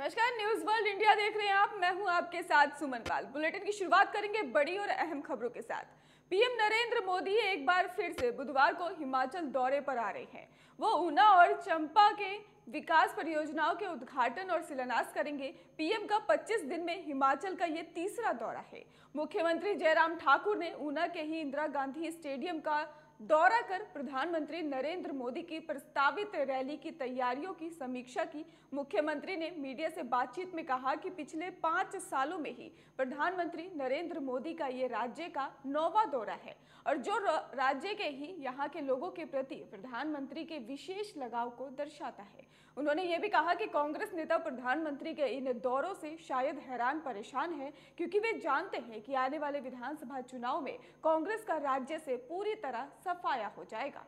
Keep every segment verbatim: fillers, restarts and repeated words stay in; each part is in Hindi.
नमस्कार, न्यूज वर्ल्ड इंडिया देख रहे हैं आप। मैं हूं आपके साथ सुमन पाल। बुलेटिन की शुरुआत करेंगे बड़ी और अहम खबरों के साथ। पीएम नरेंद्र मोदी एक बार फिर से बुधवार को हिमाचल दौरे पर आ रहे हैं। वो ऊना और चंबा के विकास परियोजनाओं के उद्घाटन और शिलान्यास करेंगे। पीएम का पच्चीस दिन में हिमाचल का ये तीसरा दौरा है। मुख्यमंत्री जयराम ठाकुर ने ऊना के ही इंदिरा गांधी स्टेडियम का दौरा कर प्रधानमंत्री नरेंद्र मोदी की प्रस्तावित रैली की तैयारियों की समीक्षा की। मुख्यमंत्री ने मीडिया से बातचीत में कहा कि पिछले पांच सालों में ही प्रधानमंत्री नरेंद्र मोदी का ये राज्य का नौवां दौरा है और जो राज्य के ही यहाँ के लोगों के प्रति प्रधानमंत्री के विशेष लगाव को दर्शाता है। उन्होंने ये भी कहा कि कांग्रेस नेता प्रधानमंत्री के इन दौरों से शायद हैरान परेशान है, क्योंकि वे जानते हैं कि आने वाले विधानसभा चुनाव में कांग्रेस का राज्य से पूरी तरह सफाया हो जाएगा।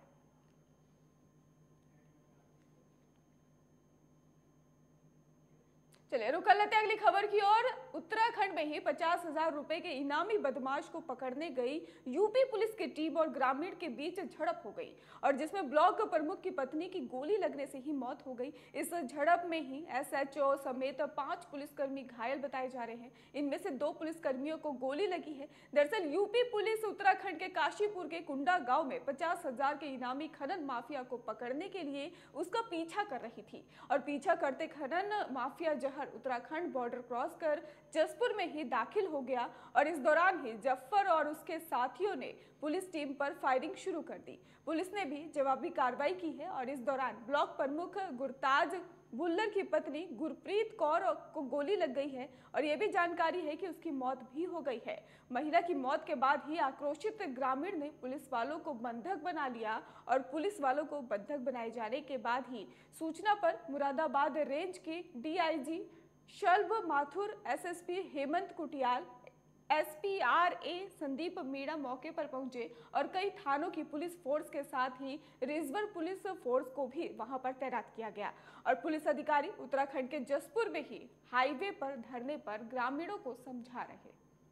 चलिए रुक कर लेते हैं अगली खबर की ओर। उत्तराखंड में ही पचास हजार रुपए के इनामी बदमाश को पकड़ने गई यूपी पुलिस की टीम और ग्रामीण के बीच झड़प हो गई और जिसमें ब्लॉक प्रमुख की पत्नी की गोली लगने से ही मौत हो गई। इस झड़प में ही एसएचओ समेत पांच पुलिसकर्मी घायल बताए जा रहे हैं। इनमें से दो पुलिसकर्मियों को गोली लगी है। दरअसल यूपी पुलिस उत्तराखंड के काशीपुर के कुंडा गांव में पचास हजार के इनामी खनन माफिया को पकड़ने के लिए उसका पीछा कर रही थी और पीछा करते खनन माफिया उत्तराखंड बॉर्डर क्रॉस कर जसपुर में ही दाखिल हो गया और इस दौरान ही जफर और उसके साथियों ने पुलिस टीम पर फायरिंग शुरू कर दी। पुलिस ने भी जवाबी कार्रवाई की है और इस दौरान ब्लॉक प्रमुख गुरताज भुल्लर की पत्नी गुरप्रीत कौर को गोली लग गई है और यह भी जानकारी है कि उसकी मौत भी हो गई है। महिला की मौत के बाद ही आक्रोशित ग्रामीण ने पुलिस वालों को बंधक बना लिया और पुलिस वालों को बंधक बनाए जाने के बाद ही सूचना पर मुरादाबाद रेंज के DIG Shalabh Mathur, SSP Hemant Kutiyal, SP RA Sandeep Meena मौके पर पहुंचे और कई थानों की पुलिस फोर्स के साथ ही रिजर्व पुलिस फोर्स को भी वहां पर तैनात किया गया और पुलिस अधिकारी उत्तराखंड के जसपुर में ही हाईवे पर धरने पर ग्रामीणों को समझा रहे।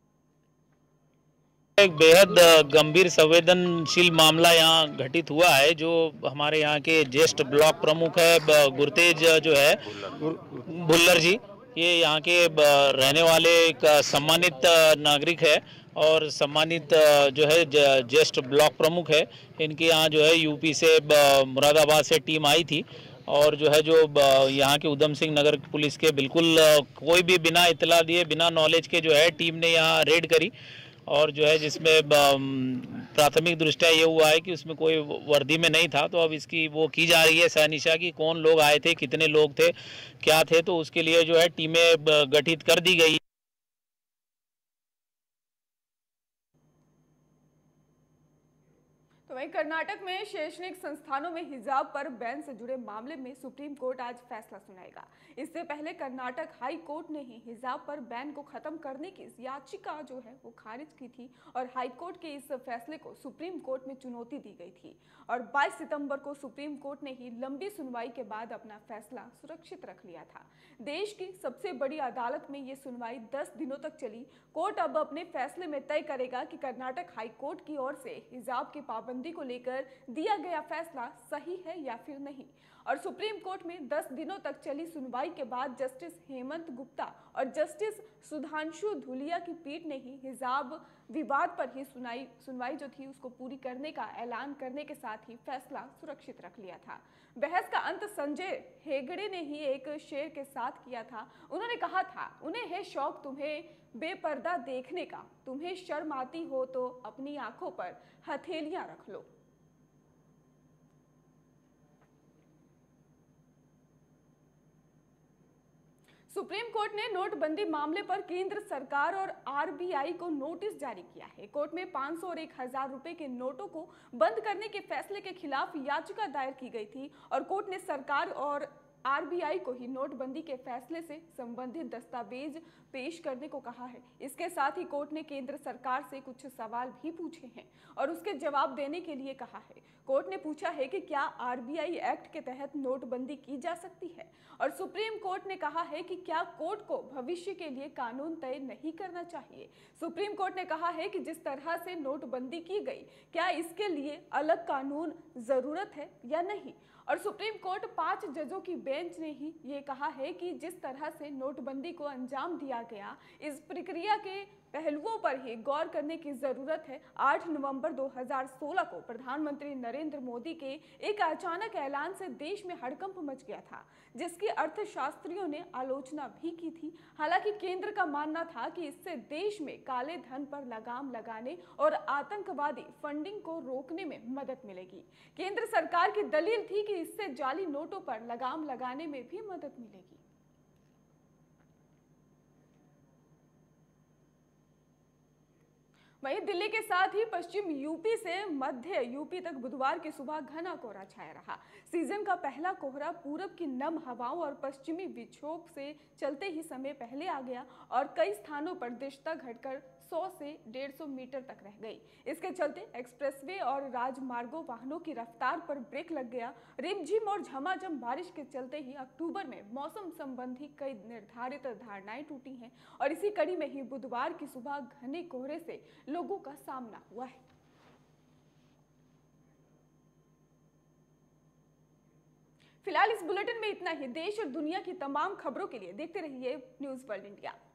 एक बेहद गंभीर संवेदनशील मामला यहाँ घटित हुआ है। जो हमारे यहाँ के ज्येष्ठ ब्लॉक प्रमुख है गुरतेज जो है भुल्लर जी, ये यहाँ के रहने वाले एक सम्मानित नागरिक है और सम्मानित जो है ज्येष्ठ ब्लॉक प्रमुख है। इनके यहाँ जो है यूपी से मुरादाबाद से टीम आई थी और जो है जो यहाँ के उधम सिंह नगर पुलिस के बिल्कुल कोई भी बिना इतला दिए बिना नॉलेज के जो है टीम ने यहाँ रेड करी और जो है जिसमें प्राथमिक दृष्टया ये हुआ है कि उसमें कोई वर्दी में नहीं था। तो अब इसकी वो की जा रही है सहनिशा की कौन लोग आए थे, कितने लोग थे, क्या थे, तो उसके लिए जो है टीमें गठित कर दी गई। तो वहीं कर्नाटक में शैक्षणिक संस्थानों में हिजाब पर बैन से जुड़े मामले में सुप्रीम कोर्ट आज फैसला सुनाएगा। इससे पहले कर्नाटक हाई कोर्ट ने ही हिजाब पर बैन को खत्म करने की याचिका जो है वो खारिज की थी और हाई कोर्ट के इस फैसले को सुप्रीम कोर्ट में चुनौती दी गई थी और बाईस सितंबर को सुप्रीम कोर्ट ने ही लंबी सुनवाई के बाद अपना फैसला सुरक्षित रख लिया था। देश की सबसे बड़ी अदालत में ये सुनवाई दस दिनों तक चली। कोर्ट अब अपने फैसले में तय करेगा कि कर्नाटक हाई कोर्ट की ओर से हिजाब की पाबंदी को लेकर दिया गया फैसला सही है या फिर नहीं। और सुप्रीम कोर्ट में दस दिनों तक चली सुनवाई के बाद जस्टिस हेमंत गुप्ता और जस्टिस सुधांशु धुलिया की पीठ ने ही हिजाब विवाद पर ही सुनाई सुनवाई जो थी उसको पूरी करने का ऐलान करने के साथ ही फैसला सुरक्षित रख लिया था। बहस का अंत संजय हेगड़े ने ही एक शेर के साथ किया था। उन्होंने कहा था, उन्हें है शौक तुम्हें बेपर्दा देखने का, तुम्हें शर्म आती हो तो अपनी आंखों पर हथेलियां रख लो। सुप्रीम कोर्ट ने नोटबंदी मामले पर केंद्र सरकार और आरबीआई को नोटिस जारी किया है। कोर्ट में पाँच सौ और एक हजार रुपए के नोटों को बंद करने के फैसले के खिलाफ याचिका दायर की गई थी और कोर्ट ने सरकार और आरबीआई को ही नोटबंदी के फैसले से संबंधित दस्तावेज पेश करने को कहा है। इसके साथ ही कोर्ट ने केंद्र सरकार से कुछ सवाल भी पूछे हैं और उसके जवाब देने के लिए कहा है। कोर्ट ने पूछा है कि क्या आरबीआई एक्ट के तहत नोटबंदी की जा सकती है और सुप्रीम कोर्ट ने कहा है कि क्या कोर्ट को भविष्य के लिए कानून तय नहीं करना चाहिए। सुप्रीम कोर्ट ने कहा है कि जिस तरह से नोटबंदी की गई, क्या इसके लिए अलग कानून जरूरत है या नहीं और सुप्रीम कोर्ट पांच जजों की बेंच ने ही ये कहा है कि जिस तरह से नोटबंदी को अंजाम दिया गया, इस प्रक्रिया के पहलुओं पर ही गौर करने की जरूरत है। आठ नवंबर दो हज़ार सोलह को प्रधानमंत्री नरेंद्र मोदी के एक अचानक ऐलान से देश में हड़कंप मच गया था, जिसकी अर्थशास्त्रियों ने आलोचना भी की थी। हालांकि केंद्र का मानना था कि इससे देश में काले धन पर लगाम लगाने और आतंकवादी फंडिंग को रोकने में मदद मिलेगी। केंद्र सरकार की दलील थी कि इससे जाली नोटों पर लगाम लगाने में भी मदद मिलेगी। वहीं दिल्ली के साथ ही पश्चिम यूपी से मध्य यूपी तक बुधवार की सुबह घना कोहरा छाया रहा। सीजन का पहला कोहरा पूरब की नम हवाओं और पश्चिमी विक्षोभ से चलते ही समय पहले आ गया और कई स्थानों पर दिशा घटकर सौ से डेढ़ सौ मीटर तक रह गई। इसके चलते एक्सप्रेसवे और राजमार्गों वाहनों की रफ्तार पर ब्रेक लग गया। रिमझिम और झमाझम बारिश के चलते ही अक्टूबर में मौसम संबंधी कई निर्धारित धारणाएं टूटी हैं और इसी कड़ी में ही बुधवार की सुबह घने कोहरे से लोगों का सामना हुआ है। फिलहाल इस बुलेटिन में इतना ही। देश और दुनिया की तमाम खबरों के लिए देखते रहिए न्यूज़ वर्ल्ड इंडिया।